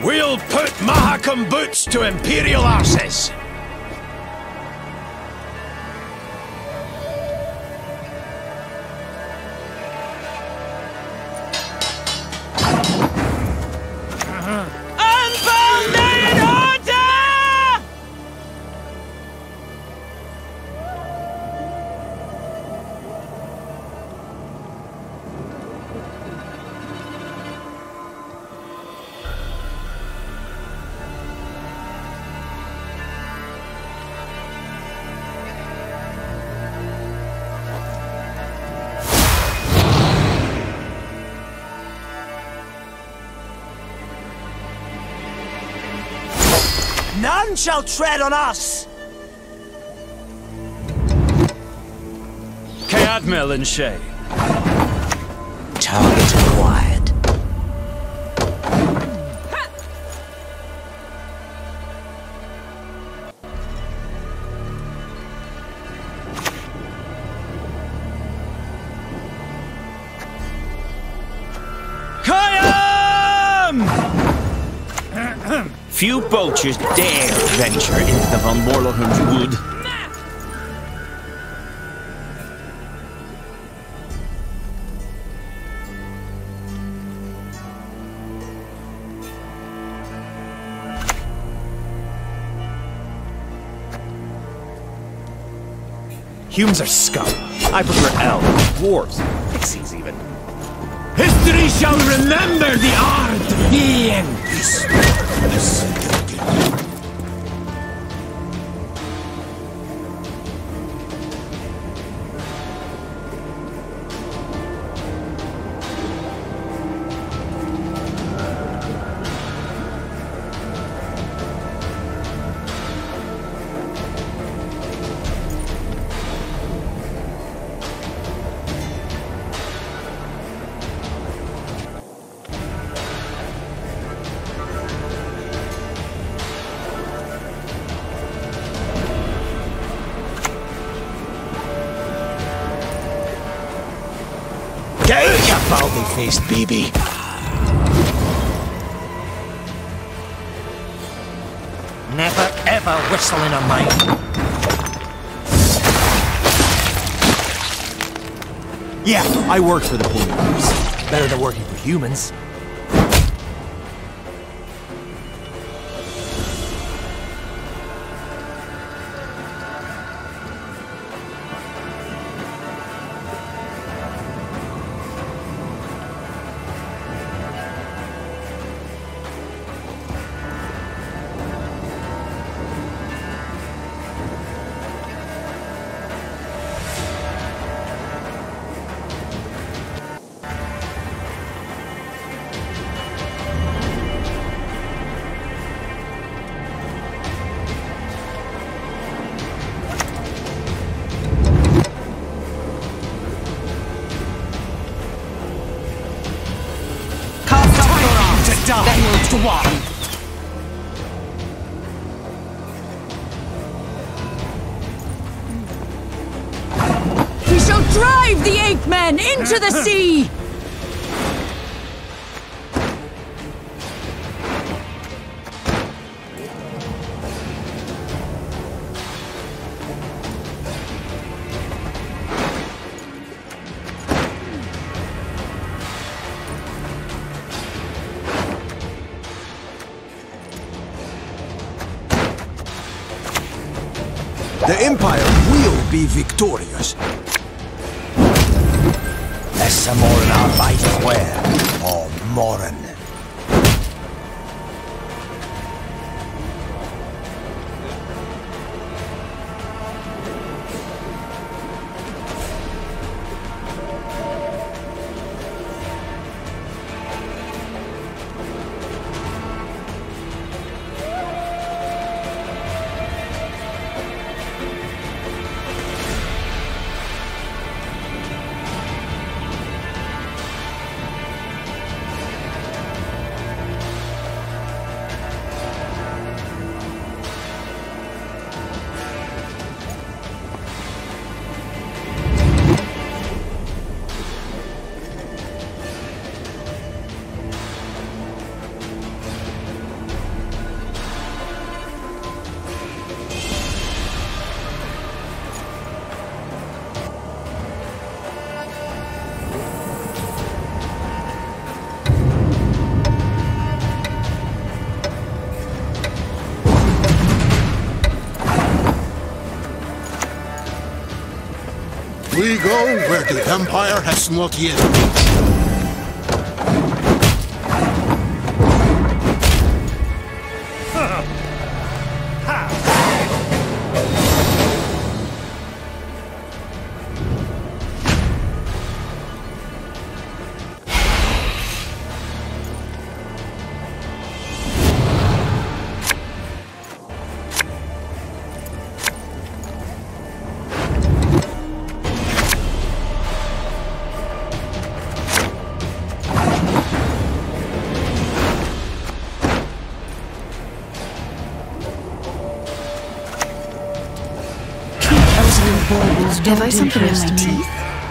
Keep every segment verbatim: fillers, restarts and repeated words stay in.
We'll put Mahakam boots to Imperial arses! None shall tread on us! Cadmel and Shay. Target acquired. Few poachers dare venture into the Von Morlohun's wood. Humans are scum. I prefer elves, dwarves, pixies even. History shall remember the art of being! Get ya, baldy-faced B B! Never ever whistle in a mine. Yeah, I work for the poor members. Better than working for humans. Then move to war. We shall drive the ape men into the sea! The Empire will be victorious. Lessa moren arbeit where, or moren. We go where the Empire has not yet. Have I something in my teeth?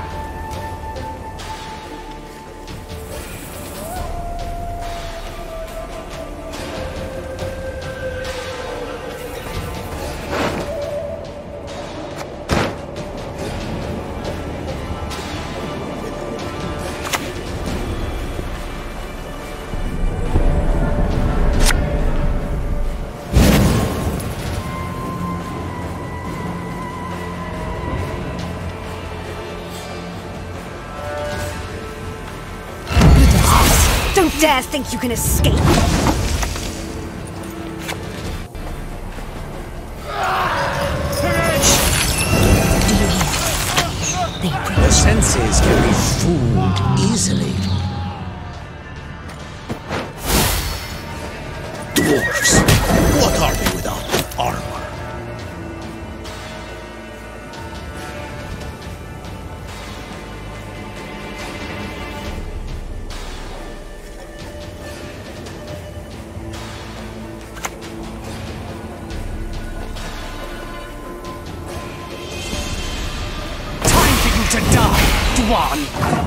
Don't dare think you can escape! The senses can be fooled easily. Dwarves! What are they without armor? To die, Dwan!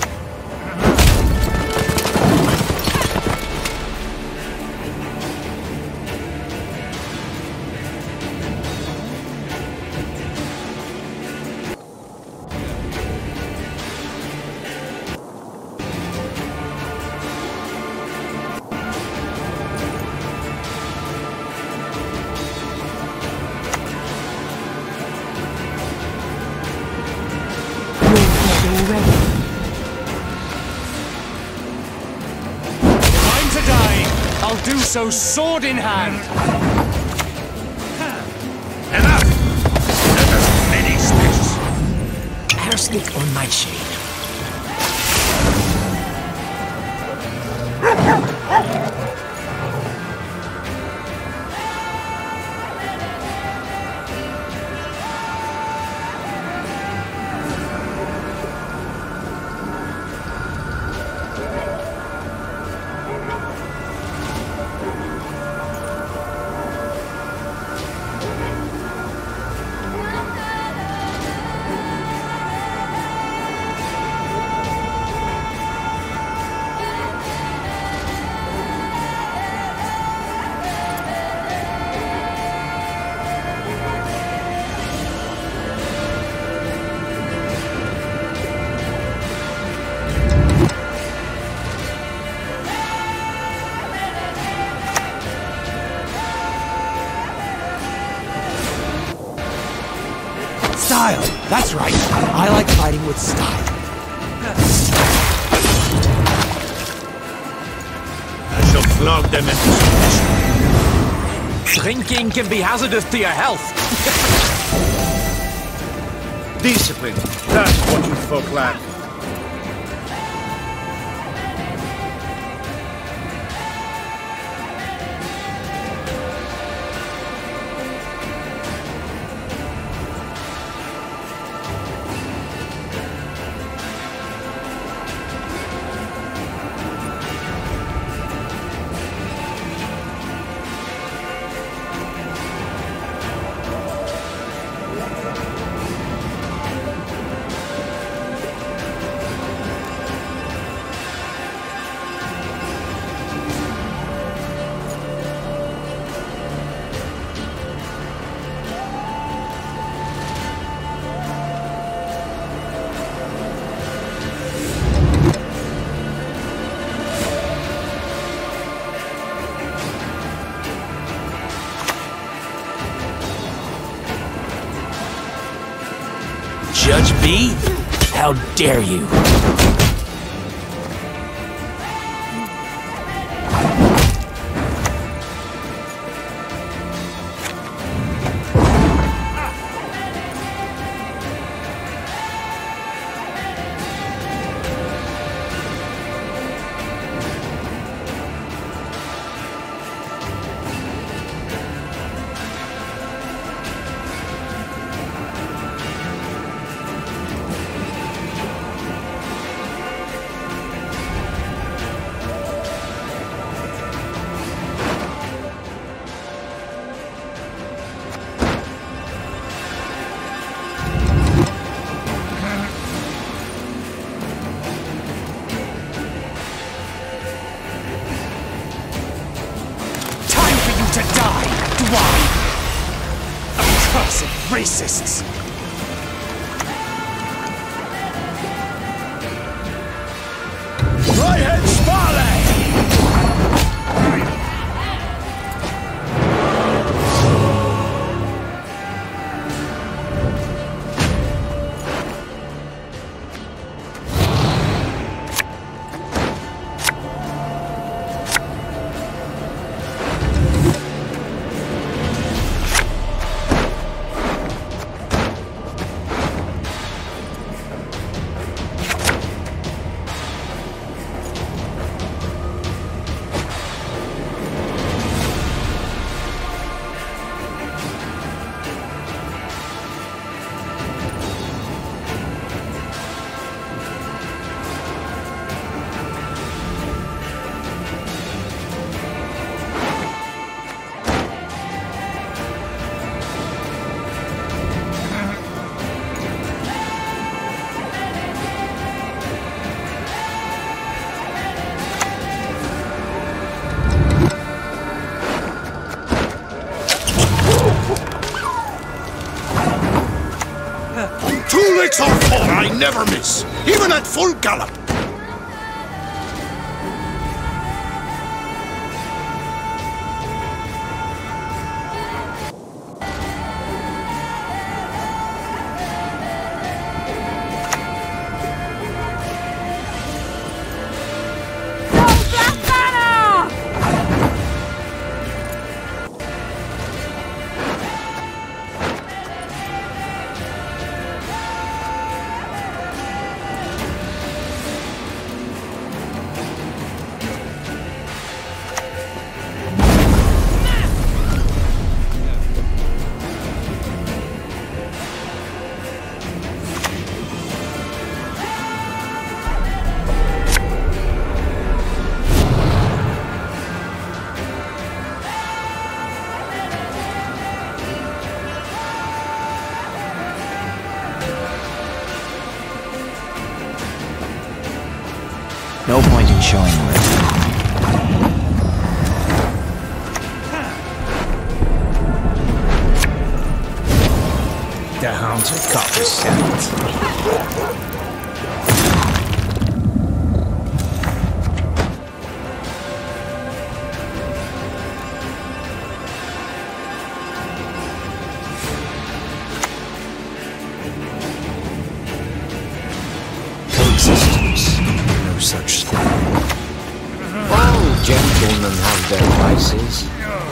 I'll do so sword in hand! Enough! Let us finish this! Arsenic on my shade. Style! That's right. I like fighting with style. I shall flog them into submission. Drinking can be hazardous to your health. Discipline. That's what you folk lack. judge me? How dare you? To die, Dwyer! Accursed racists! Dryhead Sparley! Two licks or four, I never miss, even at full gallop. No point in showing where. The hounds are copper scent. Coexistence. No such thing. All gentlemen have their vices.